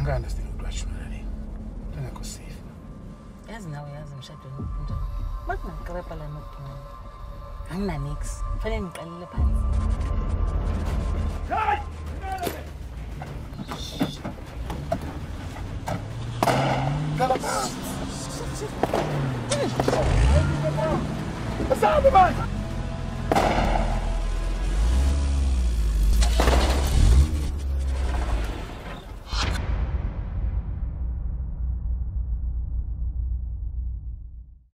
Angi-understand ukuthi ngekho safe. Yazi nawe yazi umshado njalo. Makungakrepha la nokuphumela. Angina nix. Kufanele ngiqalele phansi. Hey! Asante, mano!